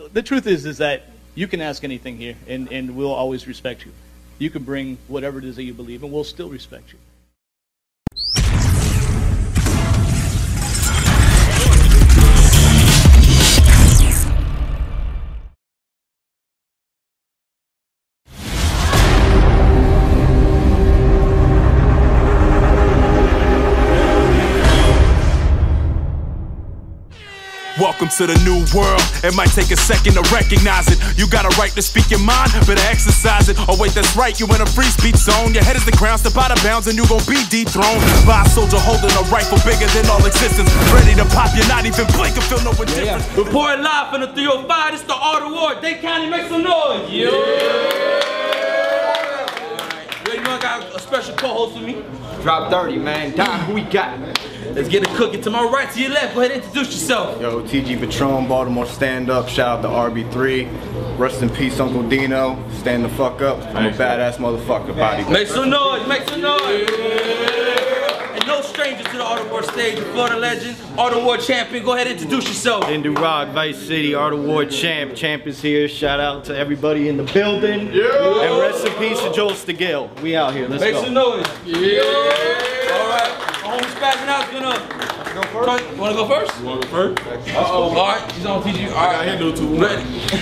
the truth is that you can ask anything here, and we'll always respect you. You can bring whatever it is that you believe, and we'll still respect you. Welcome to the new world. It might take a second to recognize it. You got a right to speak your mind, better exercise it. Oh wait, that's right, you in a free speech zone. Your head is the crown, step out of bounds and you gon' be dethroned by a soldier holding a rifle bigger than all existence. Ready to pop, you're not even blink and feel no indifference. Reporting live from the 305, this the Art of War. Dade County, make some noise. Yeah. You know I got a special co-host with me. Drop 30, man. Don, who we got? Let's get it cooking. To my right, to your left, go ahead and introduce yourself. Yo, TG Patron, Baltimore Stand Up. Shout out to RB3. Rest in peace, Uncle Dino. Stand the fuck up. I'm a badass motherfucker, body. Make some noise, make some noise. And no stranger to the Art of War stage, the Florida legend, Art of War champion. Go ahead and introduce yourself. Indu Rock, Vice City, Art of War champ. Champ is here. Shout out to everybody in the building. Yeah. And rest in peace to Joel Stegale. We out here. Let's make go. Make some noise. Yeah. All right. Homie spazzing out is gonna go first. You wanna go first? You wanna go first? Uh-oh. All right, he's on TG. All right. I got handle too. Ready.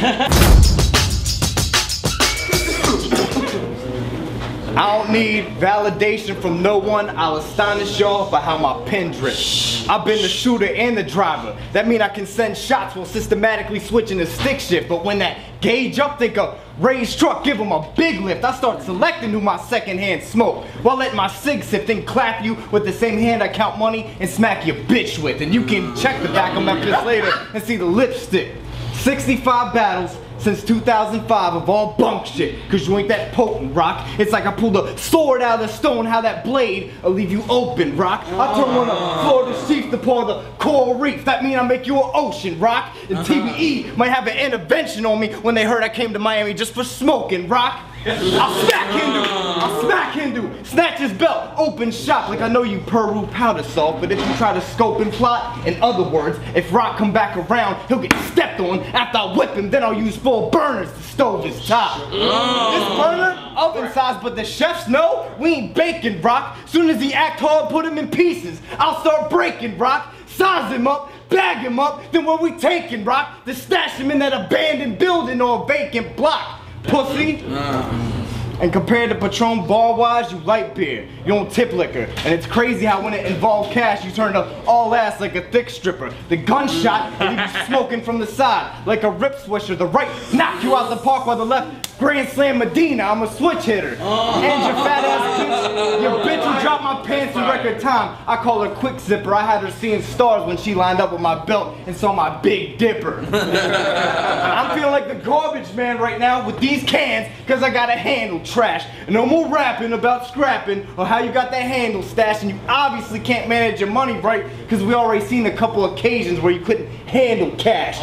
I don't need validation from no one. I'll astonish y'all by how my pen drips. I've been the shooter and the driver. That mean I can send shots while systematically switching the stick shift. But when that gauge up, think a raised truck, give them a big lift. I start selecting who my second hand smoke while letting my sig sip, then clap you with the same hand I count money and smack your bitch with. And you can check the back of my fist later and see the lipstick. 65 battles since 2005 of all bunk shit, cause you ain't that potent, Rock. It's like I pulled a sword out of the stone, how that blade will leave you open, Rock. I turn on a Florida Chief to pour the coral reef. That mean I make you an ocean, Rock. And TBE might have an intervention on me when they heard I came to Miami just for smoking, Rock. I'll smack Hindu, I'll smack Hindu, snatch his belt, open shop like I know you Peru powder salt, but if you try to scope and plot, in other words, if Rock come back around, he'll get stepped on. After I whip him, then I'll use full burners to stove his top. This burner, oven size, but the chefs know we ain't baking, Rock. Soon as he act hard, put him in pieces. I'll start breaking, Rock, size him up, bag him up, then where we taking, Rock? To stash him in that abandoned building or a vacant block. Pussy. And compared to Patron bar-wise, you light beer. You don't tip liquor. And it's crazy how when it involved cash, you turn to all ass like a thick stripper. The gunshot, and you be smoking from the side like a rip swisher. The right knock you out the park while the left grand slam Medina. I'm a switch hitter. And your fat ass bitch, your bitch who dropped my pants in record time. I call her quick zipper. I had her seeing stars when she lined up with my belt and saw my Big Dipper. I'm feeling like the garbage man right now with these cans, cause I got a handle trash. No more rapping about scrapping or how you got that handle stashed, and you obviously can't manage your money right because we already seen a couple occasions where you couldn't handle cash.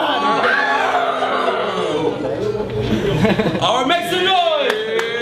Alright, make some noise!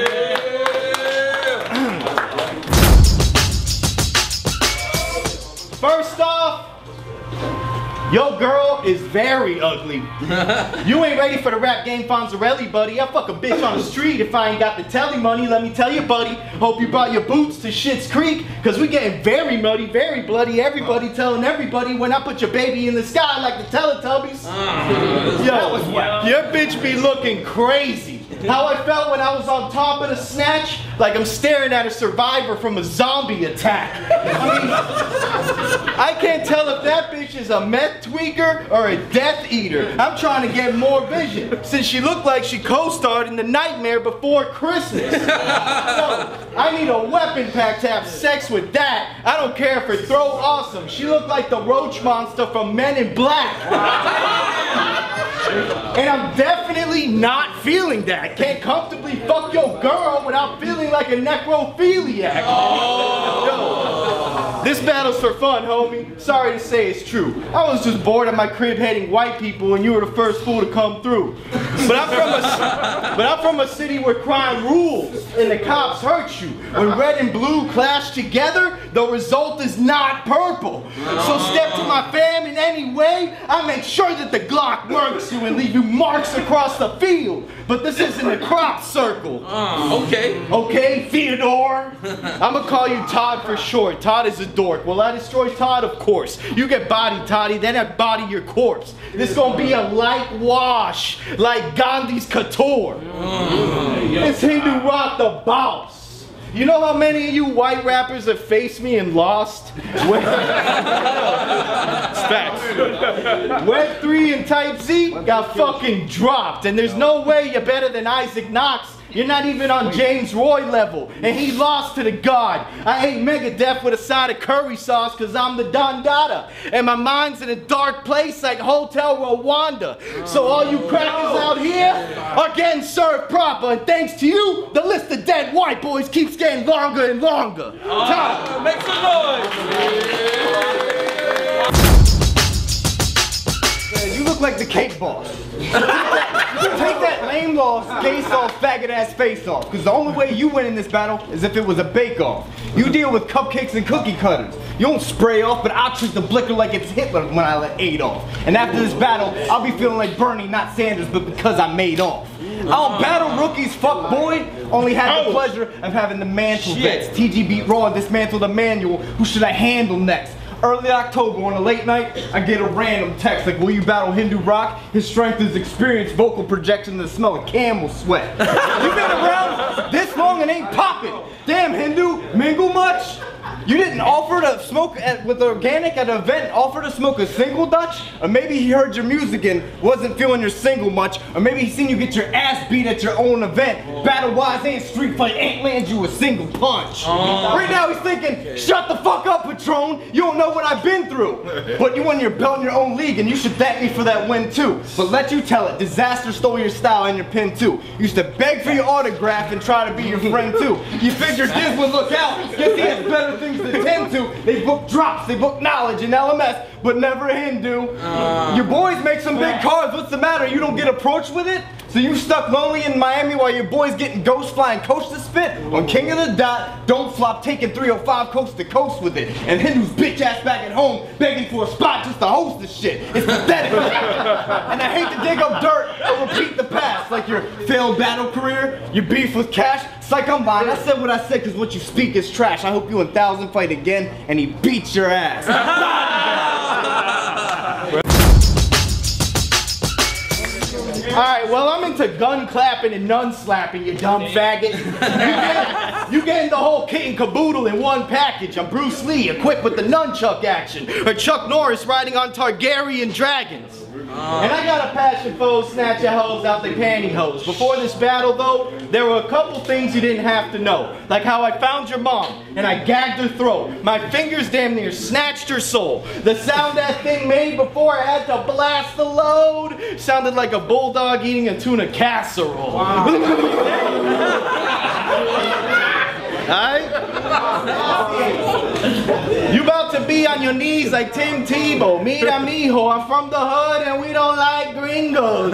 First off, your girl is very ugly. You ain't ready for the rap game Fonzarelli, buddy. I fuck a bitch on the street if I ain't got the telly money. Let me tell you, buddy. Hope you brought your boots to Schitt's Creek, cause we getting very muddy, very bloody. Everybody telling everybody when I put your baby in the sky like the Teletubbies. Yo, your bitch be looking crazy. How I felt when I was on top of the snatch, like I'm staring at a survivor from a zombie attack. I mean, I can't tell if that bitch is a meth tweaker or a Death Eater. I'm trying to get more vision, since she looked like she co-starred in The Nightmare Before Christmas. So, I need a weapon pack to have sex with that. I don't care if her throat awesome. She looked like the roach monster from Men in Black. And I'm definitely not feeling that. Can't comfortably fuck your girl without feeling like a necrophiliac. Yo, this battle's for fun, homie. Sorry to say it's true. I was just bored at my crib hating white people and you were the first fool to come through. But I'm from a city where crime rules and the cops hurt you. When red and blue clash together, the result is not purple. So step to my fam in any way, I make sure that the Glock works you and leave you marks across the field. But this isn't a crop circle. Okay. Okay, Theodore? I'ma call you Todd for short. Todd is a dork. Will I destroy Todd? Of course. You get bodied, Toddy, then I body your corpse. This gonna be a light wash, like Gandhi's couture. It's Hindu Rock the boss. You know how many of you white rappers have faced me and lost? Web3 and Type Z got fucking dropped, and there's no way you're better than Isaac Knox. You're not even on James Roy level, and he lost to the god. I ate Megadeth with a side of curry sauce because I'm the Don Dada, and my mind's in a dark place like Hotel Rwanda. So all you crackers out here are getting served proper, and thanks to you, the list of dead white boys keeps getting longer and longer. Time. Make some noise. You look like the cake boss. Take that lame loss, face off, faggot ass face off. Because the only way you win in this battle is if it was a bake off. You deal with cupcakes and cookie cutters. You don't spray off, but I'll treat the blicker like it's Hitler when I let Adolf. And after this battle, I'll be feeling like Bernie, not Sanders, but because I made off. I don't battle rookies, fuck boy. Only had the pleasure of having the mantle vets. TG beat Raw and dismantled Emmanuel. Who should I handle next? Early October on a late night, I get a random text like, will you battle Hindu Rock? His strength is experience, vocal projection, and the smell of camel sweat. You been around this long and ain't popping. Damn, Hindu, mingle much? You didn't offer to smoke with organic at an event, offer to smoke a single Dutch? Or maybe he heard your music and wasn't feeling your single much. Or maybe he seen you get your ass beat at your own event. Battle-wise and street fight ain't land you a single punch. Right now he's thinking, shut the fuck up, Patron. You don't know what I've been through. But you won your belt in your own league and you should thank me for that win too. But let you tell it, disaster stole your style and your pin too. You used to beg for your autograph and try to be your friend too. You figured Diz would look out, guess he has better things to tend to. They book drops, they book knowledge and LMS, but never Hindu. Your boys make some big cards, what's the matter? You don't get approached with it? So you stuck lonely in Miami while your boys getting ghost flying coast to spit? On King of the Dot, don't flop, taking 305 coast to coast with it. And Hindu's bitch ass back at home begging for a spot just to host the shit. It's pathetic. And I hate to dig up dirt or repeat the past, like your failed battle career, your beef with Cash. It's like I'm lying. I said what I said because what you speak is trash. I hope you and 1000 fight again and he beats your ass. Alright, well I'm into gun clapping and nun slapping, you dumb faggot. You getting the whole kit and caboodle in one package. I'm Bruce Lee, equipped with the nunchuck action. Or Chuck Norris riding on Targaryen dragons. And I got a passion for snatch your hoes out their pantyhose. Before this battle though, there were a couple things you didn't have to know. Like how I found your mom and I gagged her throat. My fingers damn near snatched her soul. The sound that thing made before I had to blast the load sounded like a bulldog eating a tuna casserole. Alright? You about to be on your knees like Tim Tebow. Mira mijo, I'm from the hood and we don't like gringos.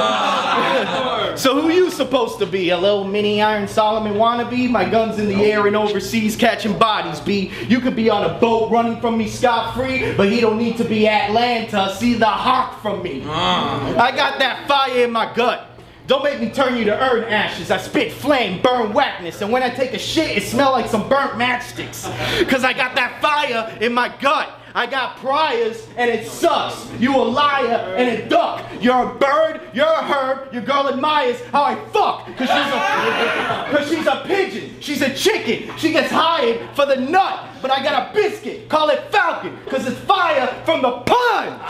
So who you supposed to be? A little mini Iron Solomon wannabe? My gun's in the air and overseas catching bodies, B. You could be on a boat running from me scot-free, but he don't need to be Atlanta. See the hawk from me. I got that fire in my gut. Don't make me turn you to urn ashes. I spit flame, burn whackness, and when I take a shit, it smell like some burnt matchsticks. Cause I got that fire in my gut. I got priors, and it sucks. You a liar and a duck. You're a bird, you're a herb, your girl admires how I fuck. Cause she's a pigeon, she's a chicken, she gets hired for the nut. But I got a biscuit, call it Falcon, cause it's fire from the punch.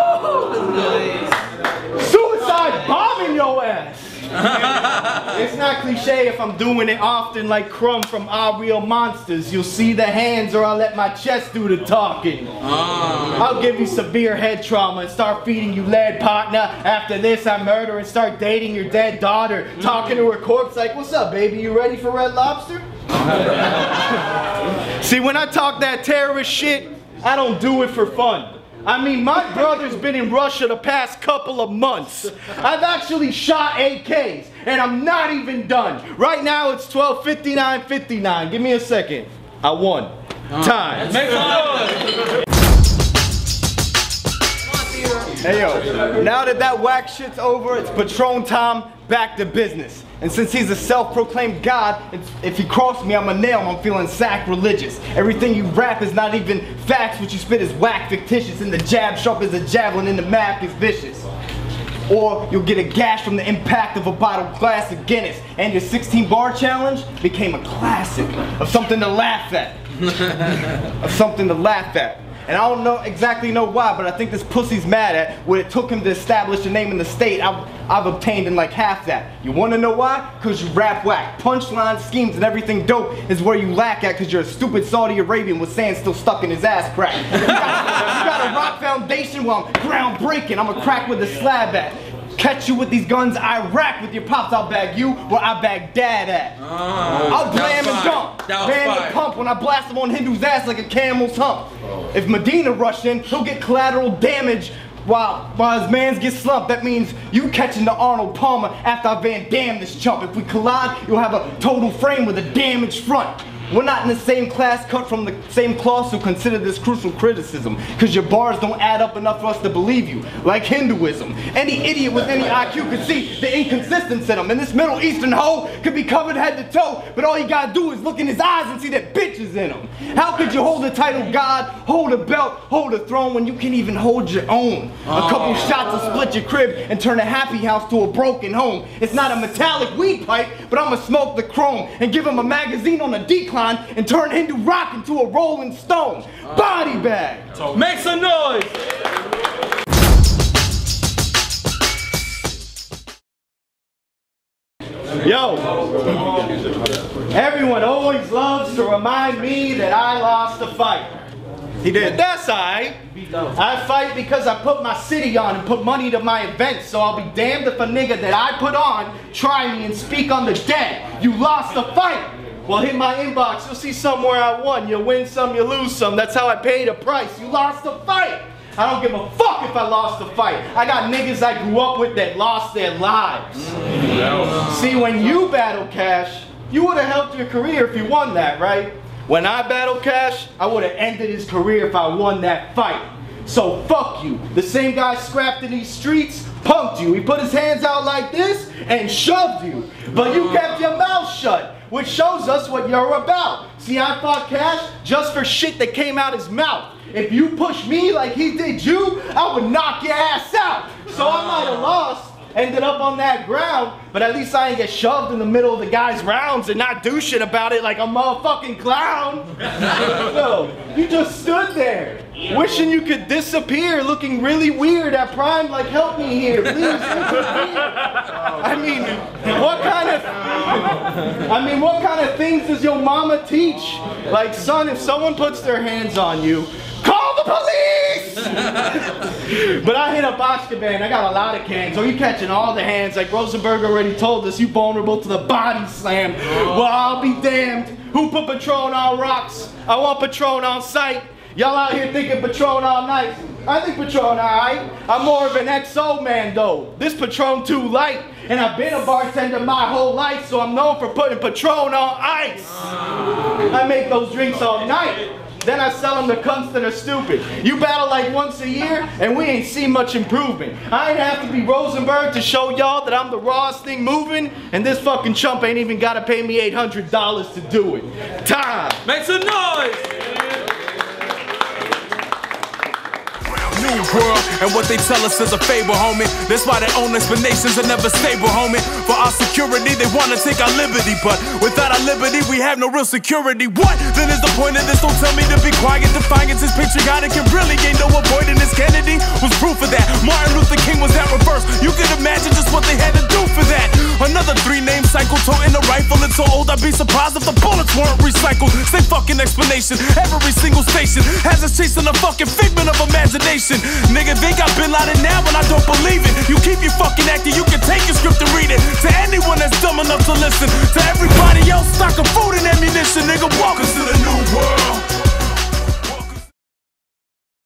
Suicide bombing your ass. It's not cliche if I'm doing it often like Crumb from Our Real Monsters. You'll see the hands or I'll let my chest do the talking. I'll give you severe head trauma and start feeding you lead, partner. After this I murder and start dating your dead daughter. Talking to her corpse like, what's up baby, you ready for Red Lobster? See, when I talk that terrorist shit, I don't do it for fun. I mean, my brother's been in Russia the past couple of months. I've actually shot AKs, and I'm not even done. Right now, it's 12:59:59. Give me a second. I won. Time. Make some noise. Hey yo, now that whack shit's over, it's Patron time, back to business. And since he's a self-proclaimed god, if he crosses me, I'ma nail him. I'm feeling sacrilegious. Everything you rap is not even facts, what you spit is whack, fictitious, and the jab sharp as a javelin, and the math is vicious. Or you'll get a gash from the impact of a bottled glass of Guinness, and your 16-bar challenge became a classic of something to laugh at. Of something to laugh at. And I don't exactly know why, but I think this pussy's mad at what it took him to establish a name in the state I've obtained in like half that. You wanna know why? Cause you rap whack. Punchlines, schemes, and everything dope is where you lack at, cause you're a stupid Saudi Arabian with sand still stuck in his ass crack. You got a rock foundation while I'm groundbreaking. I'm a crack with a slab at. Catch you with these guns, Iraq with your pops, I'll bag you where I bag dad at. I'll blam and dump, bam and pump when I blast him on Hindu's ass like a camel's hump. If Medina rushed in, he'll get collateral damage while his mans get slumped. That means you catching the Arnold Palmer after I Van Dam this chump. If we collide, you'll have a total frame with a damaged front. We're not in the same class, cut from the same cloth, so consider this crucial criticism. Cause your bars don't add up enough for us to believe you. Like Hinduism. Any idiot with any IQ can see the inconsistency in them. And this Middle Eastern hoe could be covered head to toe, but all you gotta do is look in his eyes and see that bitch is in him. How could you hold the title God, hold a belt, hold a throne when you can't even hold your own? A couple shots will split your crib and turn a happy house to a broken home. It's not a metallic weed pipe, but I'ma smoke the chrome and give him a magazine on a decline and turn Hindu rock into a rolling stone. Body bag. Make some noise. Yo, everyone always loves to remind me that I lost a fight. He did. But that's alright. I fight because I put my city on and put money to my events, so I'll be damned if a nigga that I put on try me and speak on the dead. You lost a fight. Well, hit my inbox, you'll see somewhere I won. You win some, you lose some. That's how I paid a price. You lost a fight. I don't give a fuck if I lost a fight. I got niggas I grew up with that lost their lives. See, when you battle Cash, you would have helped your career if you won that, right? When I battle Cash, I would have ended his career if I won that fight. So fuck you. The same guy scrapped in these streets punked you. He put his hands out like this and shoved you. But you kept your mouth shut, which shows us what you're about. See, I fought Cash just for shit that came out his mouth. If you push me like he did you, I would knock your ass out. So I might have lost, ended up on that ground, but at least I ain't get shoved in the middle of the guy's rounds and not do shit about it like a motherfucking clown. No, you just stood there, wishing you could disappear, looking really weird at Prime, like help me here, please. I mean, what kind of things does your mama teach? Like, son, if someone puts their hands on you, call the police! But I hit up Ashkaban, I got a lot of cans. Oh, you catching all the hands, like Rosenberg already told us, you vulnerable to the body slam. Well, I'll be damned. Who put Patron on rocks? I want Patron on sight. Y'all out here thinking Patron all night. I think Patron alright. I'm more of an XO man though. This Patron too light. And I've been a bartender my whole life, so I'm known for putting Patron on ice. I make those drinks all night. Then I sell them to cunts that are stupid. You battle like once a year, and we ain't seen much improvement. I ain't have to be Rosenberg to show y'all that I'm the rawest thing moving, and this fucking chump ain't even gotta pay me $800 to do it. Time! Make some noise! New world, and what they tell us is a fable, homie. That's why their own explanations are never stable, homie. For our security, they wanna take our liberty, but without our liberty, we have no real security. What? Then is the point of this? Don't tell me to be quiet. Defiance is patriotic and really ain't no avoiding this. Kennedy was proof of that. Martin Luther King was that reverse. You can imagine just what they had to do for that. Another 3-name cycle, toting a rifle. It's so old, I'd be surprised if the bullets weren't recycled. Same fucking explanation. Every single station has us chasing a fucking figment of imagination. Nigga, they got Bin Laden now, but I don't believe it. You keep your fucking acting, you can take your script and read it. To anyone that's dumb enough to listen, to everybody else, stock of food and ammunition, nigga, walk